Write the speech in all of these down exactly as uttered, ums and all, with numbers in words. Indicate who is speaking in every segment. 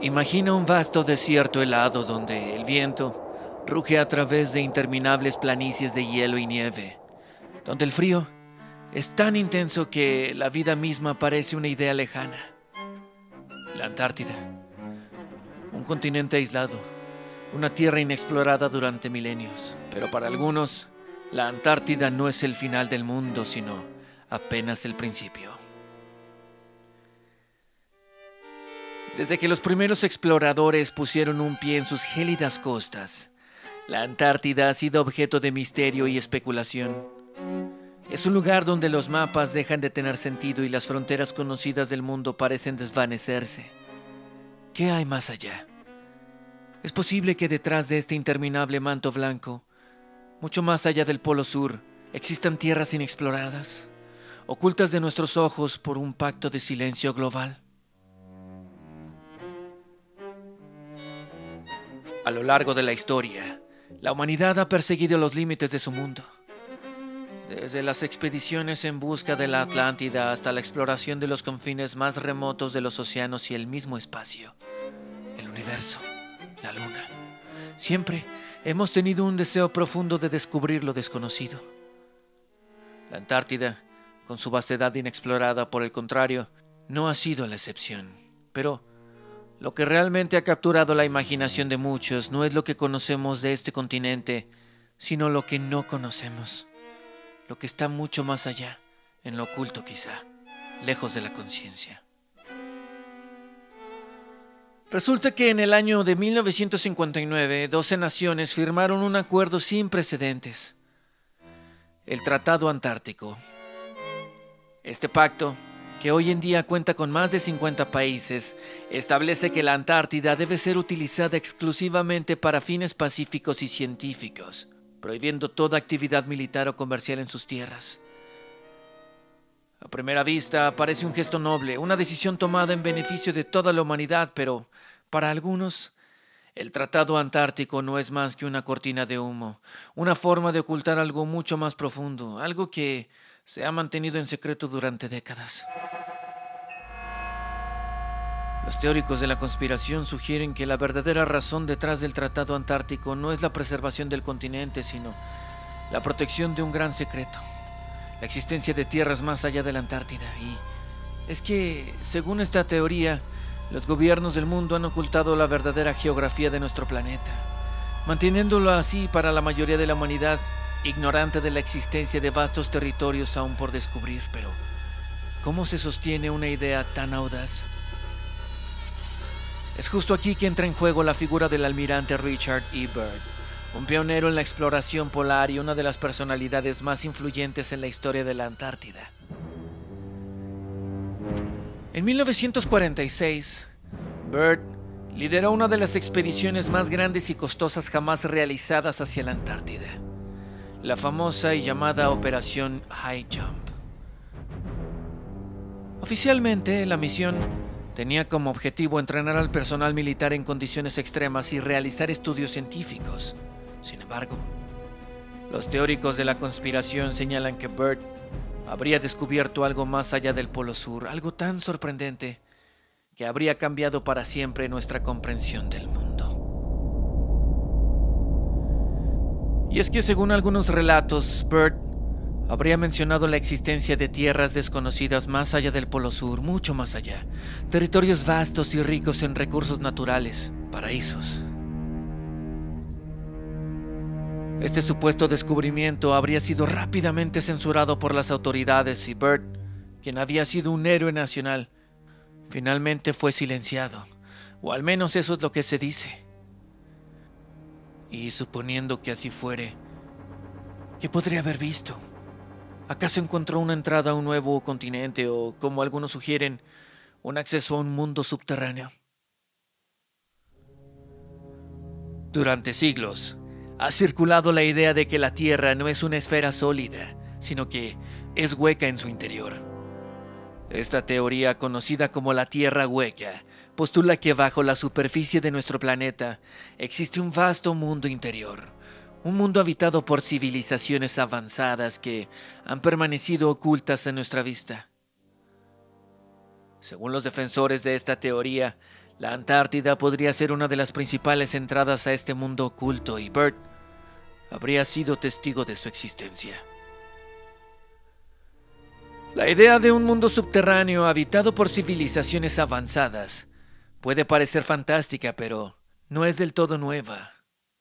Speaker 1: Imagina un vasto desierto helado donde el viento ruge a través de interminables planicies de hielo y nieve, donde el frío es tan intenso que la vida misma parece una idea lejana. La Antártida, un continente aislado, una tierra inexplorada durante milenios, pero para algunos, la Antártida no es el final del mundo, sino apenas el principio. Desde que los primeros exploradores pusieron un pie en sus gélidas costas, la Antártida ha sido objeto de misterio y especulación. Es un lugar donde los mapas dejan de tener sentido y las fronteras conocidas del mundo parecen desvanecerse. ¿Qué hay más allá? Es posible que detrás de este interminable manto blanco, mucho más allá del Polo Sur, existan tierras inexploradas, ocultas de nuestros ojos por un pacto de silencio global. A lo largo de la historia, la humanidad ha perseguido los límites de su mundo. Desde las expediciones en busca de la Atlántida hasta la exploración de los confines más remotos de los océanos y el mismo espacio, el universo, la luna. Siempre hemos tenido un deseo profundo de descubrir lo desconocido. La Antártida, con su vastedad inexplorada, por el contrario, no ha sido la excepción. Pero lo que realmente ha capturado la imaginación de muchos no es lo que conocemos de este continente, sino lo que no conocemos, lo que está mucho más allá, en lo oculto quizá, lejos de la conciencia. Resulta que en el año de mil novecientos cincuenta y nueve, doce naciones firmaron un acuerdo sin precedentes, el Tratado Antártico. Este pacto, que hoy en día cuenta con más de cincuenta países, establece que la Antártida debe ser utilizada exclusivamente para fines pacíficos y científicos, prohibiendo toda actividad militar o comercial en sus tierras. A primera vista parece un gesto noble, una decisión tomada en beneficio de toda la humanidad, pero para algunos, el Tratado Antártico no es más que una cortina de humo, una forma de ocultar algo mucho más profundo, algo que se ha mantenido en secreto durante décadas. Los teóricos de la conspiración sugieren que la verdadera razón detrás del Tratado Antártico no es la preservación del continente, sino la protección de un gran secreto, la existencia de tierras más allá de la Antártida. Y es que, según esta teoría, los gobiernos del mundo han ocultado la verdadera geografía de nuestro planeta, manteniéndolo así para la mayoría de la humanidad, ignorante de la existencia de vastos territorios aún por descubrir. Pero, ¿cómo se sostiene una idea tan audaz? Es justo aquí que entra en juego la figura del almirante Richard E. Byrd, un pionero en la exploración polar y una de las personalidades más influyentes en la historia de la Antártida. En mil novecientos cuarenta y seis, Byrd lideró una de las expediciones más grandes y costosas jamás realizadas hacia la Antártida, la famosa y llamada Operación High Jump. Oficialmente, la misión tenía como objetivo entrenar al personal militar en condiciones extremas y realizar estudios científicos. Sin embargo, los teóricos de la conspiración señalan que Byrd habría descubierto algo más allá del Polo Sur, algo tan sorprendente que habría cambiado para siempre nuestra comprensión del mundo. Y es que, según algunos relatos, Byrd habría mencionado la existencia de tierras desconocidas más allá del Polo Sur, mucho más allá. Territorios vastos y ricos en recursos naturales, paraísos. Este supuesto descubrimiento habría sido rápidamente censurado por las autoridades y Byrd, quien había sido un héroe nacional, finalmente fue silenciado, o al menos eso es lo que se dice. Y suponiendo que así fuere, ¿qué podría haber visto? ¿Acaso encontró una entrada a un nuevo continente o, como algunos sugieren, un acceso a un mundo subterráneo? Durante siglos, ha circulado la idea de que la Tierra no es una esfera sólida, sino que es hueca en su interior. Esta teoría, conocida como la Tierra hueca, postula que bajo la superficie de nuestro planeta existe un vasto mundo interior, un mundo habitado por civilizaciones avanzadas que han permanecido ocultas a nuestra vista. Según los defensores de esta teoría, La Antártida podría ser una de las principales entradas a este mundo oculto y Bert habría sido testigo de su existencia. La idea de un mundo subterráneo habitado por civilizaciones avanzadas puede parecer fantástica, pero no es del todo nueva.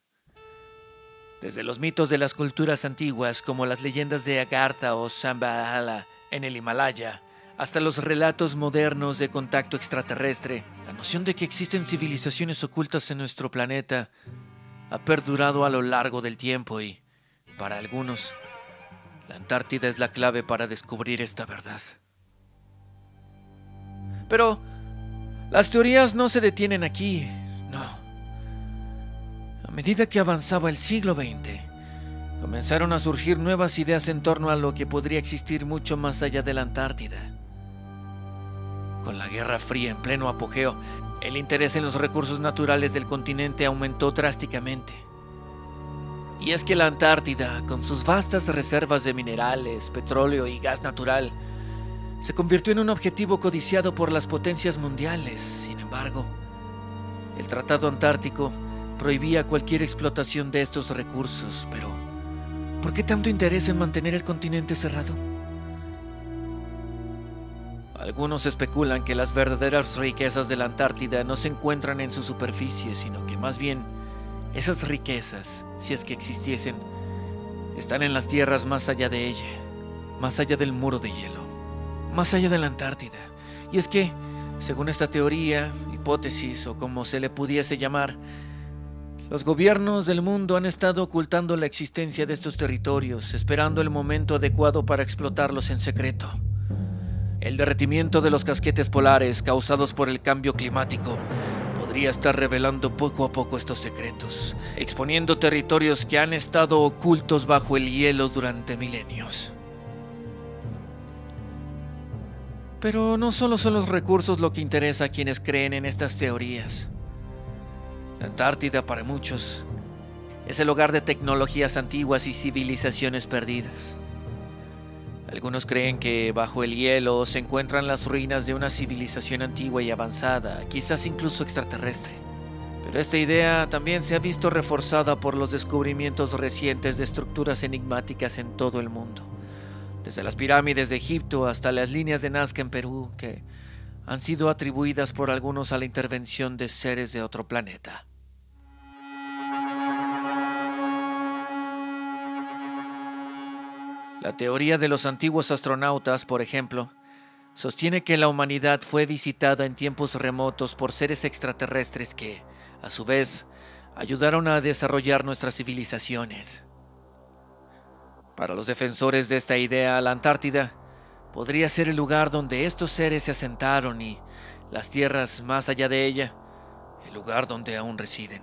Speaker 1: Desde los mitos de las culturas antiguas, como las leyendas de Agartha o Shambhala en el Himalaya, hasta los relatos modernos de contacto extraterrestre, la noción de que existen civilizaciones ocultas en nuestro planeta ha perdurado a lo largo del tiempo y, para algunos, la Antártida es la clave para descubrir esta verdad. Pero las teorías no se detienen aquí, no. A medida que avanzaba el siglo veinte, comenzaron a surgir nuevas ideas en torno a lo que podría existir mucho más allá de la Antártida. Con la Guerra Fría en pleno apogeo, el interés en los recursos naturales del continente aumentó drásticamente. Y es que la Antártida, con sus vastas reservas de minerales, petróleo y gas natural, se convirtió en un objetivo codiciado por las potencias mundiales. Sin embargo, el Tratado Antártico prohibía cualquier explotación de estos recursos, pero ¿por qué tanto interés en mantener el continente cerrado? Algunos especulan que las verdaderas riquezas de la Antártida no se encuentran en su superficie, sino que más bien esas riquezas, si es que existiesen, están en las tierras más allá de ella, más allá del muro de hielo, más allá de la Antártida. Y es que, según esta teoría, hipótesis o como se le pudiese llamar, los gobiernos del mundo han estado ocultando la existencia de estos territorios, esperando el momento adecuado para explotarlos en secreto. El derretimiento de los casquetes polares causados por el cambio climático podría estar revelando poco a poco estos secretos, exponiendo territorios que han estado ocultos bajo el hielo durante milenios. Pero no solo son los recursos lo que interesa a quienes creen en estas teorías. La Antártida, para muchos, es el hogar de tecnologías antiguas y civilizaciones perdidas. Algunos creen que bajo el hielo se encuentran las ruinas de una civilización antigua y avanzada, quizás incluso extraterrestre. Pero esta idea también se ha visto reforzada por los descubrimientos recientes de estructuras enigmáticas en todo el mundo, desde las pirámides de Egipto hasta las líneas de Nazca en Perú, que han sido atribuidas por algunos a la intervención de seres de otro planeta. La teoría de los antiguos astronautas, por ejemplo, sostiene que la humanidad fue visitada en tiempos remotos por seres extraterrestres que, a su vez, ayudaron a desarrollar nuestras civilizaciones. Para los defensores de esta idea, la Antártida podría ser el lugar donde estos seres se asentaron y las tierras más allá de ella, el lugar donde aún residen.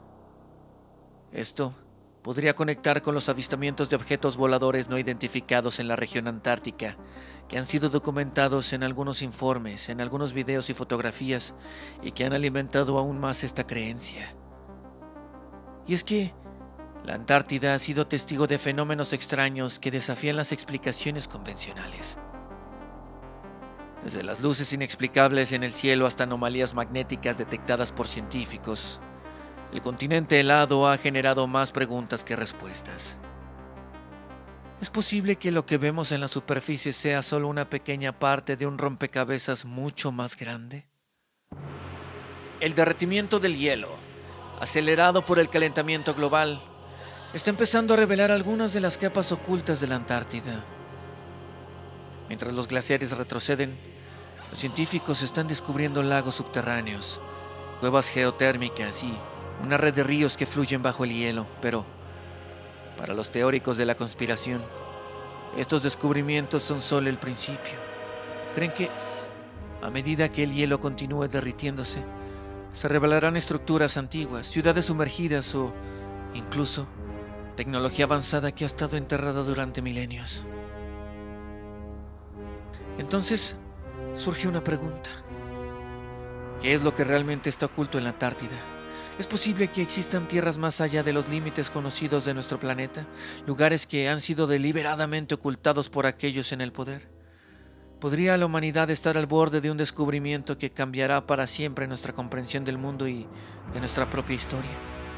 Speaker 1: Esto podría conectar con los avistamientos de objetos voladores no identificados en la región antártica, que han sido documentados en algunos informes, en algunos videos y fotografías, y que han alimentado aún más esta creencia. Y es que la Antártida ha sido testigo de fenómenos extraños que desafían las explicaciones convencionales. Desde las luces inexplicables en el cielo hasta anomalías magnéticas detectadas por científicos, el continente helado ha generado más preguntas que respuestas. ¿Es posible que lo que vemos en la superficie sea solo una pequeña parte de un rompecabezas mucho más grande? El derretimiento del hielo, acelerado por el calentamiento global, está empezando a revelar algunas de las capas ocultas de la Antártida. Mientras los glaciares retroceden, los científicos están descubriendo lagos subterráneos, cuevas geotérmicas y una red de ríos que fluyen bajo el hielo, pero para los teóricos de la conspiración, estos descubrimientos son solo el principio. Creen que, a medida que el hielo continúe derritiéndose, se revelarán estructuras antiguas, ciudades sumergidas o, incluso, tecnología avanzada que ha estado enterrada durante milenios. Entonces, surge una pregunta. ¿Qué es lo que realmente está oculto en la Antártida? ¿Es posible que existan tierras más allá de los límites conocidos de nuestro planeta? ¿Lugares que han sido deliberadamente ocultados por aquellos en el poder? ¿Podría la humanidad estar al borde de un descubrimiento que cambiará para siempre nuestra comprensión del mundo y de nuestra propia historia?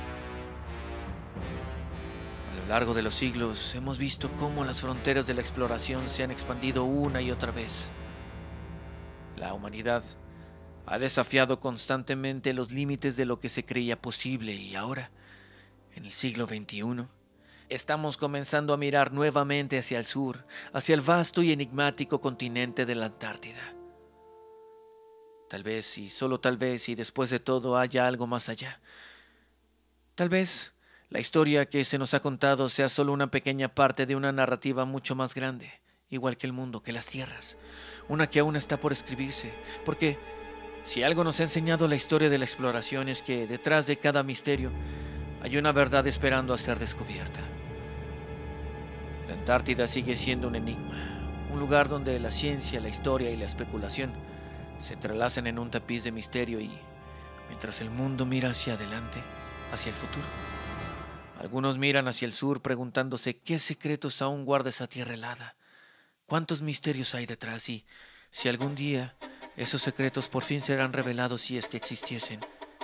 Speaker 1: A lo largo de los siglos hemos visto cómo las fronteras de la exploración se han expandido una y otra vez. La humanidad ha desafiado constantemente los límites de lo que se creía posible y ahora, en el siglo veintiuno, estamos comenzando a mirar nuevamente hacia el sur, hacia el vasto y enigmático continente de la Antártida. Tal vez, y solo tal vez, y después de todo haya algo más allá. Tal vez la historia que se nos ha contado sea solo una pequeña parte de una narrativa mucho más grande, igual que el mundo, que las tierras, una que aún está por escribirse, porque si algo nos ha enseñado la historia de la exploración es que detrás de cada misterio hay una verdad esperando a ser descubierta. La Antártida sigue siendo un enigma, un lugar donde la ciencia, la historia y la especulación se entrelazan en un tapiz de misterio y mientras el mundo mira hacia adelante, hacia el futuro, algunos miran hacia el sur preguntándose qué secretos aún guarda esa tierra helada, cuántos misterios hay detrás y si algún día esos secretos por fin serán revelados si es que existiesen.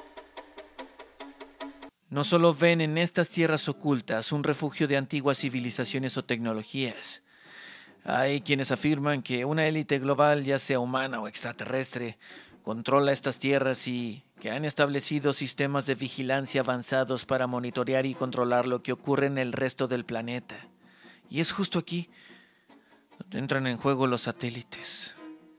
Speaker 1: No solo ven en estas tierras ocultas un refugio de antiguas civilizaciones o tecnologías. Hay quienes afirman que una élite global, ya sea humana o extraterrestre, controla estas tierras y que han establecido sistemas de vigilancia avanzados para monitorear y controlar lo que ocurre en el resto del planeta. Y es justo aquí donde entran en juego los satélites.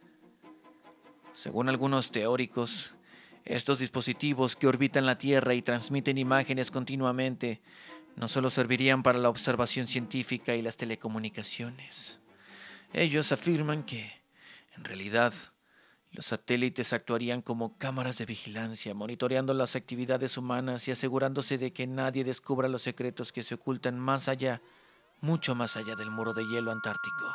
Speaker 1: Según algunos teóricos, estos dispositivos que orbitan la Tierra y transmiten imágenes continuamente no solo servirían para la observación científica y las telecomunicaciones. Ellos afirman que, en realidad, los satélites actuarían como cámaras de vigilancia, monitoreando las actividades humanas y asegurándose de que nadie descubra los secretos que se ocultan más allá, mucho más allá del muro de hielo antártico.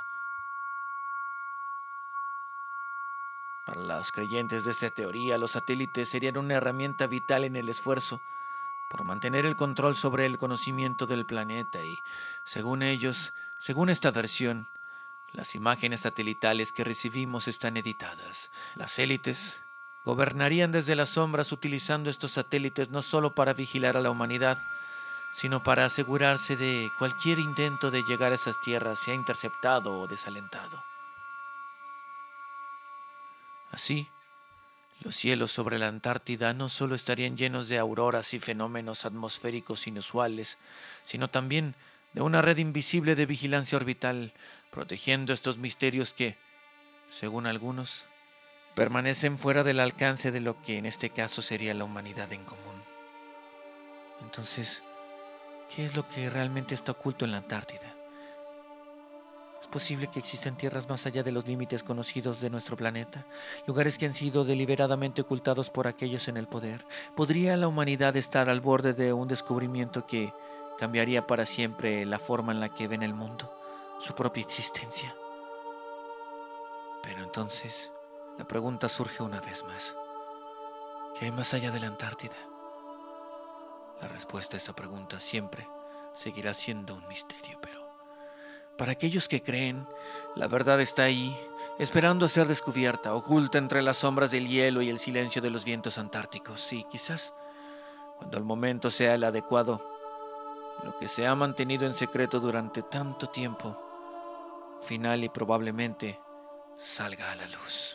Speaker 1: Para los creyentes de esta teoría, los satélites serían una herramienta vital en el esfuerzo por mantener el control sobre el conocimiento del planeta y, según ellos, según esta versión, las imágenes satelitales que recibimos están editadas. Las élites gobernarían desde las sombras utilizando estos satélites no solo para vigilar a la humanidad, sino para asegurarse de cualquier intento de llegar a esas tierras sea interceptado o desalentado. Así, los cielos sobre la Antártida no solo estarían llenos de auroras y fenómenos atmosféricos inusuales, sino también de una red invisible de vigilancia orbital, protegiendo estos misterios que, según algunos, permanecen fuera del alcance de lo que en este caso sería la humanidad en común. Entonces, ¿qué es lo que realmente está oculto en la Antártida? ¿Es posible que existan tierras más allá de los límites conocidos de nuestro planeta? Lugares que han sido deliberadamente ocultados por aquellos en el poder. ¿Podría la humanidad estar al borde de un descubrimiento que cambiaría para siempre la forma en la que ven el mundo, su propia existencia? Pero entonces, la pregunta surge una vez más. ¿Qué hay más allá de la Antártida? La respuesta a esa pregunta siempre seguirá siendo un misterio, pero para aquellos que creen, la verdad está ahí, esperando a ser descubierta, oculta entre las sombras del hielo y el silencio de los vientos antárticos. Y quizás, cuando el momento sea el adecuado, lo que se ha mantenido en secreto durante tanto tiempo, final y probablemente salga a la luz.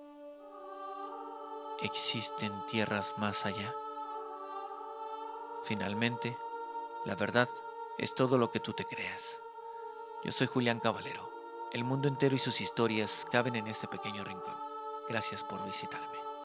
Speaker 1: ¿Existen tierras más allá? Finalmente, la verdad es todo lo que tú te creas. Yo soy Julián Caballero. El mundo entero y sus historias caben en este pequeño rincón. Gracias por visitarme.